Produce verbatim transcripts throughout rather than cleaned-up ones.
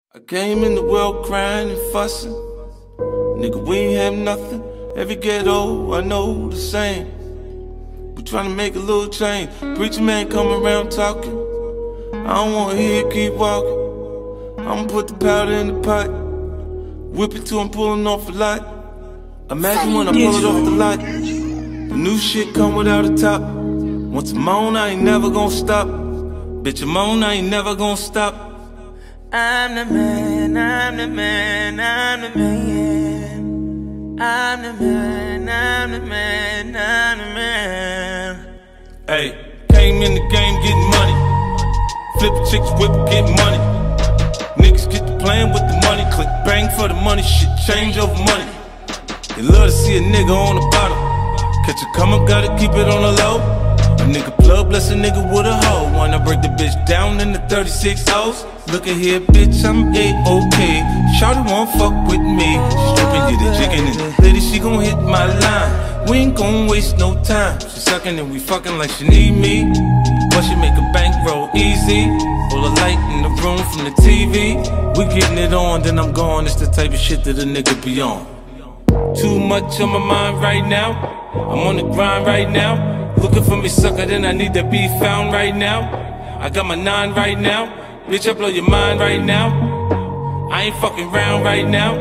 I came in the world crying and fussing. Nigga, we ain't have nothing. Every ghetto, I know the same. We tryna make a little change. Preacher man come around talking. I don't wanna hear you keep walking. I'ma put the powder in the pot. Whip it till I'm pulling off a lot. Imagine when I pull it off the lot. The new shit come without a top. Once I'm on, I ain't never gonna stop. Bitch, I'm on, I ain't never gonna stop. I'm the man, I'm the man, I'm the man. I'm the man, I'm the man, I'm the man. Hey, came in the game getting money. Flip chicks, whip, get money. Niggas get to playing with the money. Click bang for the money, shit change over money. They love to see a nigga on the bottom. Catch a come up, gotta keep it on the low. A nigga plug, bless a nigga with a hoe. Wanna break the bitch down in the thirty-six O's. Look at here, bitch, I'm A-OK. Shawty won't fuck with me. Stripping, get it jigging, and lady, she gon' hit my line. We ain't gon' waste no time. She sucking and we fucking like she need me. But she make a bankroll easy. Full of light in the room from the T V. We getting it on, then I'm gone. It's the type of shit that a nigga be on. Too much on my mind right now. I'm on the grind right now. Looking for me, sucker, then I need to be found right now. I got my nine right now. Bitch, I blow your mind right now. I ain't fucking round right now.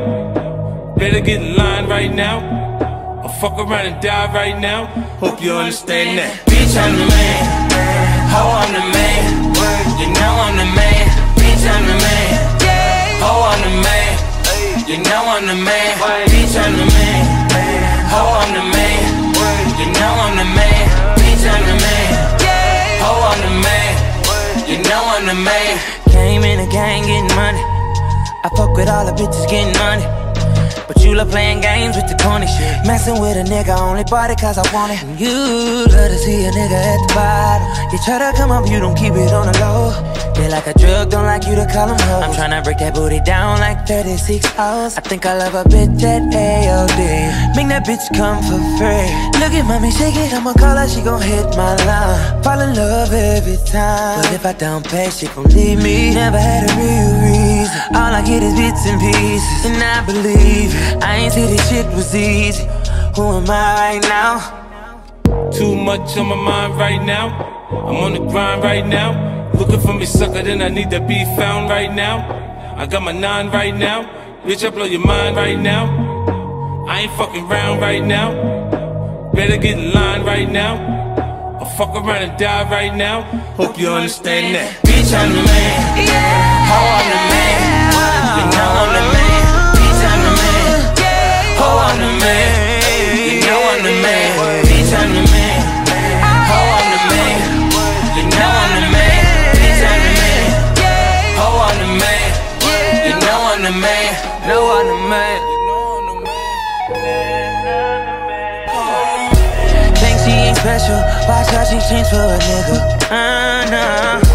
Better get in line right now. Or fuck around and die right now. Hope you understand that. Bitch, I'm the man. Ho, I'm the man. You know I'm the man. Bitch, I'm the man. Ho, I'm the man. You know I'm the man. Bitch, I'm the man. Ho, I'm the man. You know I'm the man. Bitch, I'm the man. Ho, I'm the man. You know I'm the man. Came in the gang getting money. I fuck with all the bitches getting money. But you love playing games with the corny shit. Messing with a nigga, only bought it cause I want it. And you love to see a nigga at the bottom. You try to come up, you don't keep it on the low. They like a drug, don't like you to call them hoes. I'm tryna break that booty down like thirty-six hours. I think I love a bitch at A O D. Make that bitch come for free. Look at mommy, shake it, I'ma call her, she gon' hit my line. Fall in love every time. But if I don't pay, she gon' leave me. Never had a real reason. All I get is bits and pieces. And I believe it. I ain't say this shit was easy. Who am I right now? Too much on my mind right now. I'm on the grind right now. Looking for me, sucker, then I need to be found right now. I got my nine right now. Bitch, I blow your mind right now. I ain't fucking round right now. Better get in line right now. Or fuck around and die right now. Hope you understand that. Bitch, I'm the man. Ho, I'm the man. You know I'm the man. Bitch, I'm the man. Ho, I'm the man. You know I'm the man. Bitch, I'm the man. Ho, I'm the man. You know I'm the man. Bitch, I'm the man. Ho, I'm the man. You know I'm the man. Know I'm the man. Think she ain't special. Watch how she change for a nigga. Uh, nah.